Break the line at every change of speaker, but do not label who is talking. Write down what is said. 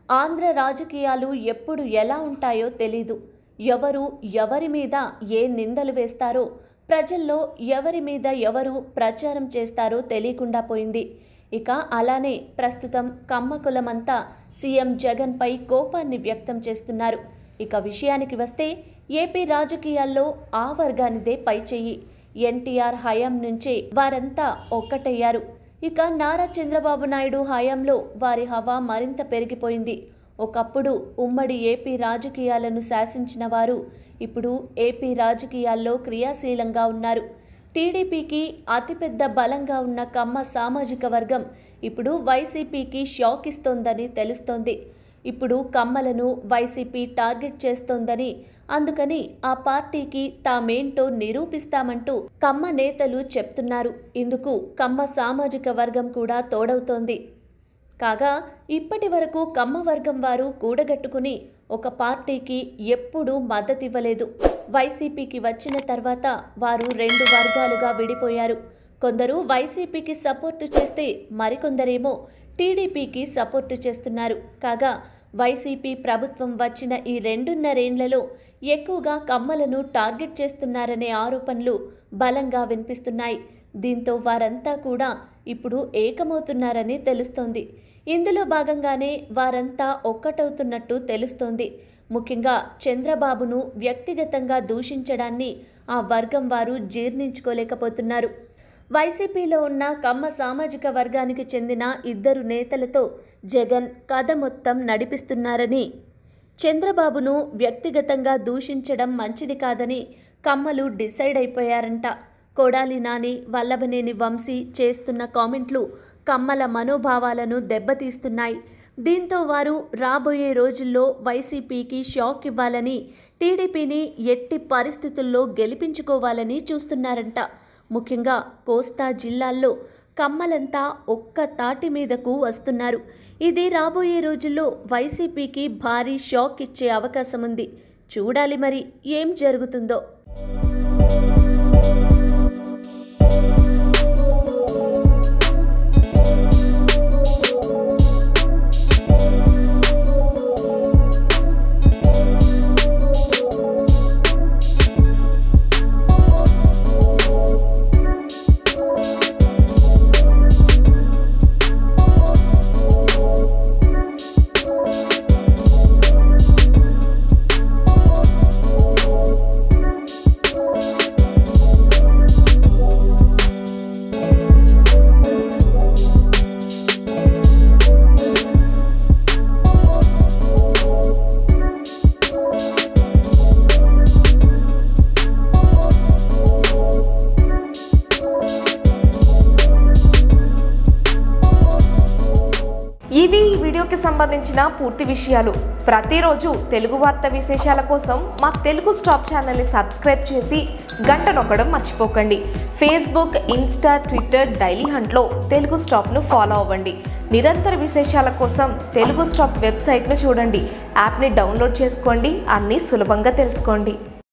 ఆంధ్ర రాజకీయాలు ఎప్పుడు ఎలా ఉంటాయో తెలీదు. ఎవరు ఎవరి మీద ఏ నిందలు వేస్తారో, ప్రజల్లో ఎవరి మీద ఎవరు ప్రచారం చేస్తారో తెలియకుండా పోయింది. ఇక అలానే ప్రస్తుతం కమ్మ కులమంతా సీఎం జగన్పై కోపాన్ని వ్యక్తం చేస్తున్నారు. ఇక విషయానికి వస్తే ఏపీ రాజకీయాల్లో ఆ వర్గానిదే పైచెయ్యి. ఎన్టీఆర్ హయాం నుంచే వారంతా ఒక్కటయ్యారు. ఇక నారా చంద్రబాబు నాయుడు హయాంలో వారి హవా మరింత పెరిగిపోయింది. ఒకప్పుడు ఉమ్మడి ఏపీ రాజకీయాలను శాసించిన వారు ఇప్పుడు ఏపీ రాజకీయాల్లో క్రియాశీలంగా ఉన్నారు. టీడీపీకి అతిపెద్ద బలంగా ఉన్న కమ్మ సామాజిక వర్గం ఇప్పుడు వైసీపీకి షాక్ ఇస్తోందని తెలుస్తోంది. ఇప్పుడు కమ్మలను వైసీపీ టార్గెట్ చేస్తోందని, అందుకని ఆ పార్టీకి తామేంటో నిరూపిస్తామంటూ కమ్మ నేతలు చెప్తున్నారు. ఇందుకు కమ్మ సామాజిక వర్గం కూడా తోడవుతోంది. కాగా ఇప్పటి వరకు కమ్మ వర్గం వారు కూడగట్టుకుని ఒక పార్టీకి ఎప్పుడూ మద్దతివ్వలేదు. వైసీపీకి వచ్చిన తర్వాత వారు రెండు వర్గాలుగా విడిపోయారు. కొందరు వైసీపీకి సపోర్టు చేస్తే మరికొందరేమో టీడీపీకి సపోర్టు చేస్తున్నారు. కాగా వైసీపీ ప్రభుత్వం వచ్చిన ఈ 2.5 ఏళ్లలో ఎక్కువగా కమ్మలను టార్గెట్ చేస్తున్నారనే ఆరోపణలు బలంగా వినిపిస్తున్నాయి. దీంతో వారంతా కూడా ఇప్పుడు ఏకమవుతున్నారని తెలుస్తోంది. ఇందులో భాగంగానే వారంతా ఒక్కటవుతున్నట్టు తెలుస్తోంది. ముఖ్యంగా చంద్రబాబును వ్యక్తిగతంగా దూషించడాన్ని ఆ వర్గం వారు జీర్ణించుకోలేకపోతున్నారు. వైసీపీలో ఉన్న కమ్మ సామాజిక వర్గానికి చెందిన 2 నేతలతో జగన్ కథ మొత్తం నడిపిస్తున్నారని, చంద్రబాబును వ్యక్తిగతంగా దూషించడం మంచిది కాదని కమ్మలు డిసైడ్ అయిపోయారంట. కొడాలి నాని, వల్లభనేని వంశీ చేస్తున్న కామెంట్లు కమ్మల మనోభావాలను దెబ్బతీస్తున్నాయి. దీంతో వారు రాబోయే రోజుల్లో వైసీపీకి షాక్ ఇవ్వాలని, టీడీపీని ఎట్టి పరిస్థితుల్లో గెలిపించుకోవాలని చూస్తున్నారంట. ముఖ్యంగా కోస్తా జిల్లాల్లో కమ్మలంతా ఒక్క తాటి మీదకు వస్తున్నారు. ఇది రాబోయే రోజుల్లో వైసీపీకి భారీ షాక్ ఇచ్చే అవకాశం ఉంది. చూడాలి మరి ఏం జరుగుతుందో.
ఇవి ఈ వీడియోకి సంబంధించిన పూర్తి విషయాలు. ప్రతిరోజు తెలుగు వార్త విశేషాల కోసం మా తెలుగు స్టాప్ ఛానల్ని సబ్స్క్రైబ్ చేసి గంట నొక్కడం మర్చిపోకండి. ఫేస్బుక్, ఇన్స్టా, ట్విట్టర్, డైలీ హంట్లో తెలుగు స్టాప్ను ఫాలో అవ్వండి. నిరంతర విశేషాల కోసం తెలుగు స్టాప్ వెబ్సైట్ను చూడండి. యాప్ని డౌన్లోడ్ చేసుకోండి. అన్నీ సులభంగా తెలుసుకోండి.